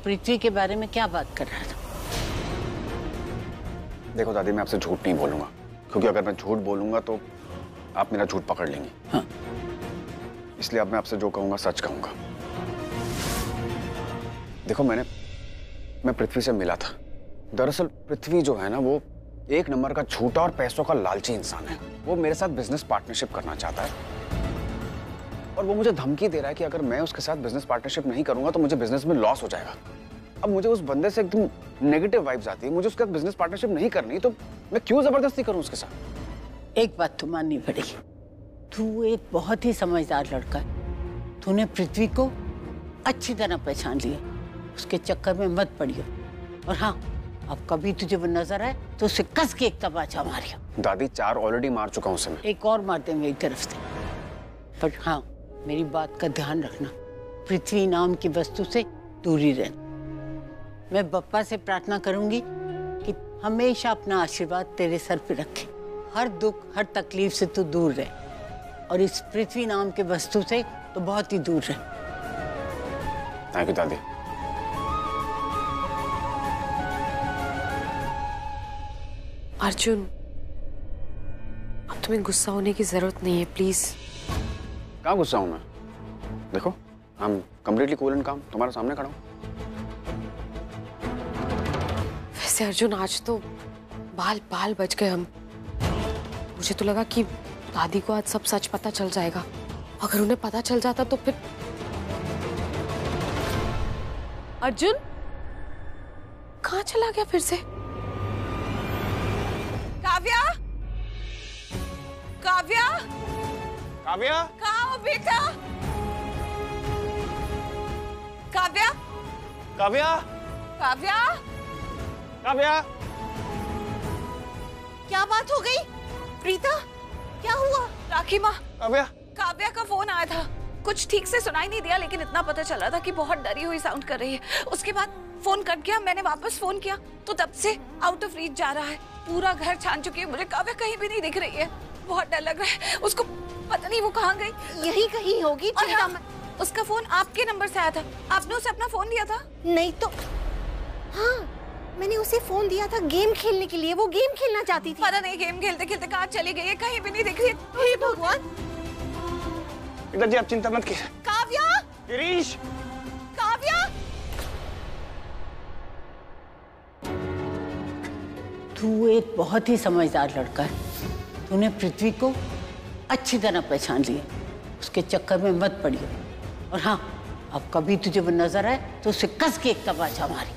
पृथ्वी के बारे में क्या बात कर रहा था? देखो दादी, मैं आपसे झूठ नहीं बोलूंगा, क्योंकि अगर मैं झूठ बोलूंगा तो आप मेरा झूठ पकड़ लेंगी। हाँ। इसलिए अब मैं आपसे जो कहूंगा सच कहूंगा। देखो, मैं पृथ्वी से मिला था। दरअसल पृथ्वी जो है ना, वो एक नंबर का झूठा और पैसों का लालची इंसान है। वो मेरे साथ बिजनेस पार्टनरशिप करना चाहता है और वो मुझे धमकी दे रहा है कि अगर मैं उसके साथ बिजनेस पार्टनरशिप नहीं करूंगा तो मुझे बिजनेस में लॉस हो जाएगा। अब मुझे उस बंदे से एकदम नेगेटिव वाइब्स आती है। मुझे उसके साथ बिजनेस पार्टनरशिप नहीं करनी, तो मैं क्यों जबरदस्ती करूं उसके साथ? एक बात तो माननी पड़ेगी, तू एक बहुत ही समझदार लड़का है। तूने पृथ्वी को अच्छी तरह पहचान लिया, उसके चक्कर में मत पड़ियो। और हाँ, अब कभी तुझे वो नजर आए तो उसे कस के एक तमाचा मारियो। दादी, 4 ऑलरेडी मार चुका हूं उसे मैं। एक और मार दे मेरी तरफ से। पर हाँ, मेरी बात का ध्यान रखना, पृथ्वी नाम की वस्तु से दूरी रहना। मैं बप्पा से प्रार्थना करूंगी कि हमेशा अपना आशीर्वाद तेरे सर पे रखे। हर दुख, हर तकलीफ से तू दूर रहे, और इस पृथ्वी नाम के वस्तु से तो बहुत ही दूर रहे। थैंक यू दादी। अर्जुन, अब तुम्हें गुस्सा होने की जरूरत नहीं है, प्लीज। कहाँ गुस्सा हूं मैं? देखो, हम कंप्लीटली कूल एंड काम, तुम्हारे सामने खड़ा हूं। वैसे अर्जुन, आज तो बाल बाल बच गए हम। मुझे तो लगा कि दादी को आज सब सच पता चल जाएगा। अगर उन्हें पता चल जाता तो फिर। अर्जुन कहाँ चला गया फिर से? काव्या, काव्या, काव्या, कहाँ हो बेटा? काव्या, काव्या, काव्या, काव्या। क्या बात हो गई? प्रीता, क्या हुआ? राखी माँ, काव्या, काव्या का फोन आया था। कुछ ठीक से सुनाई नहीं दिया, लेकिन इतना पता चला था कि बहुत डरी हुई साउंड कर रही है। उसके बाद फोन कट गया। मैंने वापस फोन किया तो तब से आउट ऑफ रीच जा रहा है। पूरा घर छान चुकी है मुझे। काव्या कहीं भी नहीं दिख रही है। बहुत डर लग रहा है। उसको पता नहीं वो कहाँ गई। यही कहीं होगी। और हाँ, उसका फोन आपके नंबर से आया था। आपने उसे अपना फोन दिया था? नहीं तो हाँ, मैंने उसे फोन दिया था गेम खेलने के लिए। वो गेम खेलना चाहती थी। पता नहीं गेम खेलते खेलते कहाँ चली गई है, कहीं भी नहीं दिख रही है। हे भगवान। इधर जी, आप चिंता मत कीजिए। काव्या, गिरीश, काव्या, तू एक बहुत ही समझदार लड़का है। तूने पृथ्वी को अच्छी तरह पहचान लिया, उसके चक्कर में मत पड़ियो। और हाँ, अब कभी तुझे वो नजर आए तो उसे कस के एक तमाचा मारी।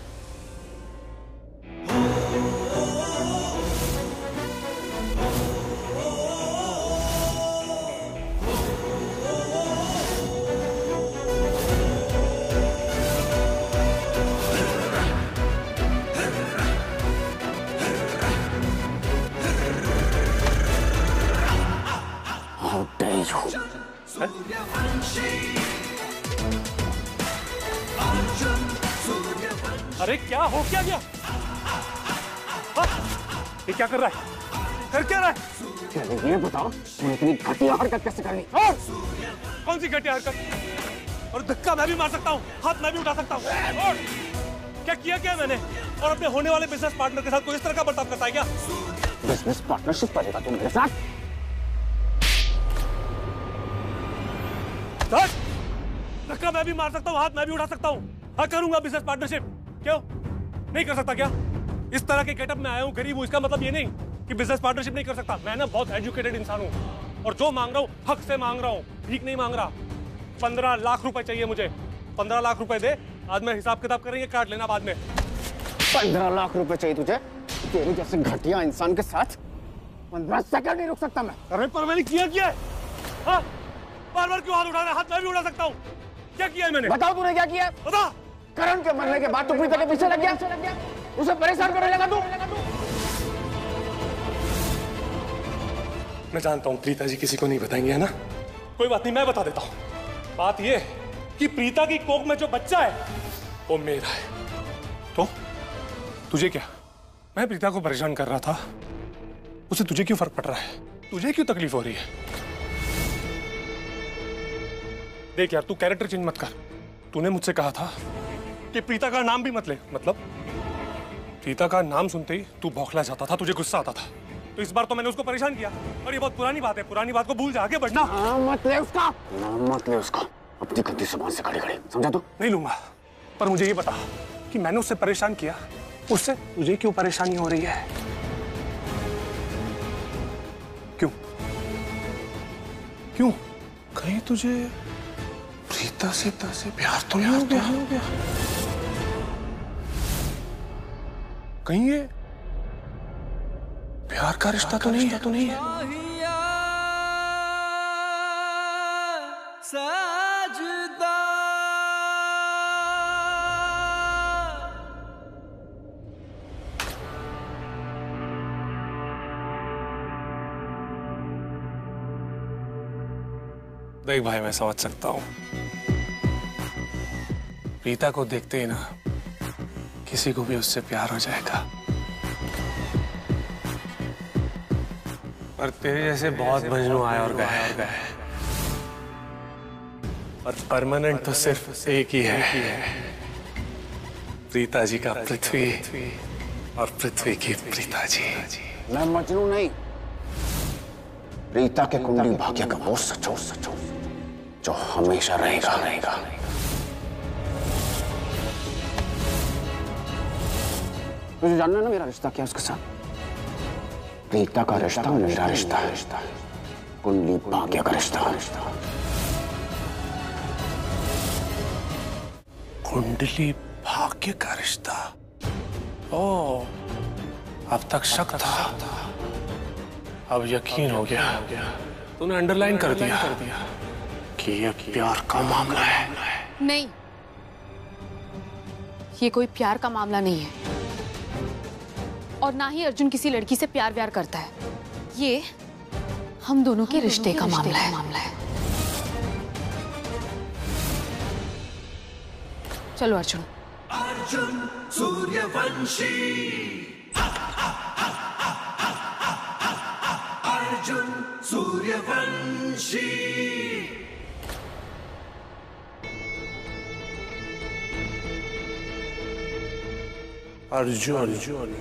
अरे क्या हो क्या गया? ये क्या कर रहा है? कर क्या रहा है? ये बताओ, तुम इतनी घटिया हरकत कैसे कर ली? कौन सी घटिया हरकत? और धक्का मैं भी मार सकता हूँ, हाथ मैं भी उठा सकता हूँ। और क्या किया मैंने? और अपने होने वाले बिजनेस पार्टनर के साथ कोई इस तरह का बर्ताव करता है क्या? बिजनेस पार्टनरशिप करेगा तुम मेरे साथ? धक्का मैं भी मार सकता हूँ, हाथ मैं भी उठा सकता हूँ। हाँ, करूंगा बिजनेस पार्टनरशिप। क्यों नहीं कर सकता क्या? इस तरह के गेटअप में आया हूँ, गरीब हूँ, इसका मतलब ये नहीं कि बिजनेस पार्टनरशिप नहीं कर सकता। मैं ना बहुत एजुकेटेड इंसान हूँ और जो मांग रहा हूँ हक से मांग रहा हूँ, भीख नहीं मांग रहा। 15 लाख रुपए चाहिए मुझे। 15 लाख रुपए दे, आज मैं हिसाब किताब करेंगे, काट लेना बाद में। 15 लाख रुपए चाहिए तुझे? तेरे जैसे घटिया इंसान के साथ 15 सेकंड नहीं रुक सकता मैं। अरे पर मैंने किया है? हाँ, बार-बार क्यों हाथ उठा रहा है? हाथ मैं भी उठा सकता हूँ। क्या किया है मैंने? बताओ तूने क्या किया है? बता। करण के मरने के बाद तू प्रीता के पीछे लग गया, उसे परेशान करने लगा तू। मैं जानता हूँ प्रीता जी किसी को नहीं बताएंगे, है ना? कोई बात नहीं, मैं बता देता हूँ। बात ये कि प्रीता की कोख में जो बच्चा है वो मेरा है। तो तुझे क्या? मैं प्रीता को परेशान कर रहा था, उसे तुझे क्यों फर्क पड़ रहा है? तुझे क्यों तकलीफ हो रही है? देख यार, तू कैरेक्टर चेंज मत कर। तूने मुझसे कहा था कि प्रीता का नाम भी मत ले। मतलब प्रीता का नाम सुनते ही तू बौखला जाता था, तुझे गुस्सा आता था। तो इस बार तो मैंने उसको परेशान किया। और ये बहुत पुरानी बात है, पुरानी बात को भूल जा, आगे बढ़ना। मत ले उसका, मत ले उसका। अपनी गंदी जुबान से खड़े खड़े, समझा तू? नहीं लूंगा, पर मुझे ये बता कि मैंने उससे परेशान किया, उससे तुझे क्यों परेशानी हो रही है? क्यों क्यों? कहीं तुझे प्रीता से प्यार तो नहीं हो गया? कहीं ये प्यार का रिश्ता तो नहीं है? देख भाई, मैं समझ सकता हूं, प्रीता को देखते ही ना किसी को भी उससे प्यार हो जाएगा। पर तेरे जैसे बहुत मजनू आए और गए। और परमानेंट तो सिर्फ एक ही है, प्रीता जी का पृथ्वी और पृथ्वी की प्रीता जी। मैं मजनू नहीं, प्रीता के कुंडली भाग्य का वो सच जो हमेशा रहेगा। तुझे जानना है ना मेरा रिश्ता क्या उसके साथ? प्रीता का रिश्ता मेरा रिश्ता है, कुंडली भाग्य का रिश्ता। कुंडली भाग्य का रिश्ता? ओ, अब तक शक था, अब यकीन हो गया। तूने अंडरलाइन कर दिया कि ये प्यार का मामला है। नहीं, ये कोई प्यार का मामला नहीं है, और ना ही अर्जुन किसी लड़की से प्यार व्यार करता है। ये हम दोनों के रिश्ते का मामला है। चलो अर्जुन। अर्जुन सूर्यवंशी, अर्जुन सूर्यवंशी। अर्जुन,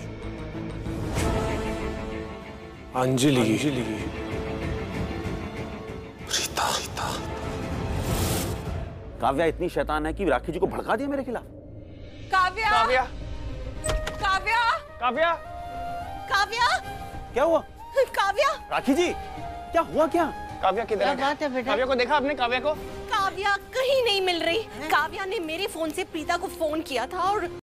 अंजलि, प्रीता। काव्या इतनी शैतान है कि राखी जी को भड़का दिया मेरे खिलाफ। काव्या, काव्या, काव्या, काव्या, काव्या, क्या हुआ? काव्या, राखी जी, क्या हुआ? क्या काव्या किधर है? बात है बेटा? काव्या को देखा आपने? काव्या को काव्या कहीं नहीं मिल रही। काव्या ने मेरे फोन से प्रीता को फोन किया था और